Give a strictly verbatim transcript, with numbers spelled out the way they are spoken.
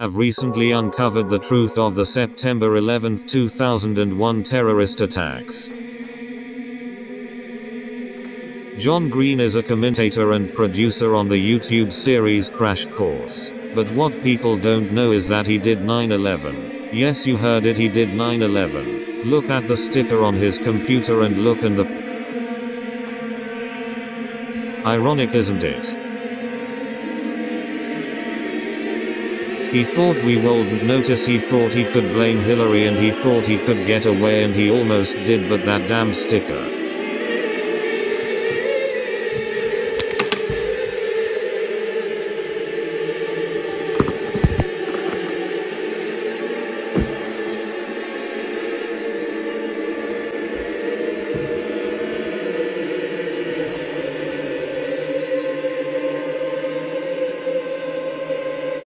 have recently uncovered the truth of the September eleventh two thousand one terrorist attacks. John Green is a commentator and producer on the YouTube series Crash Course. But what people don't know is that he did nine eleven. Yes, you heard it, he did nine eleven. Look at the sticker on his computer and look in the... Ironic, isn't it? He thought we wouldn't notice, he thought he could blame Hillary, and he thought he could get away, and he almost did, but that damn sticker.